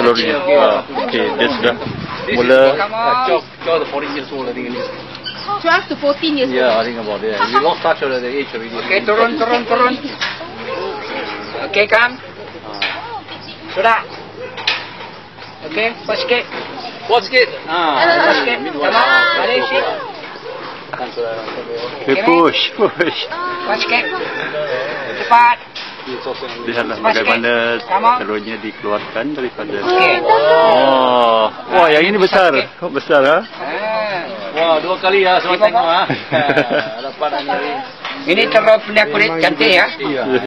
kalorinya. Okey, dia sudah mula 12 to 14 years old, I think. 12 to 14 years old. Yeah, I think about it. We lost touch of the age already. Okay, turun. Okay, come. Sudah. Okay, first kick. What's it? First kick. Come on, balik sih. push. First kick. Cepat. Lihatlah bagaimana telurnya dikeluarkan daripada. Okay. Wah, yang ini besar. Besar ha? Wah, 2 kali ya, semua tengok ha. Dapat hari. Ini telur punya kulit cantik ya.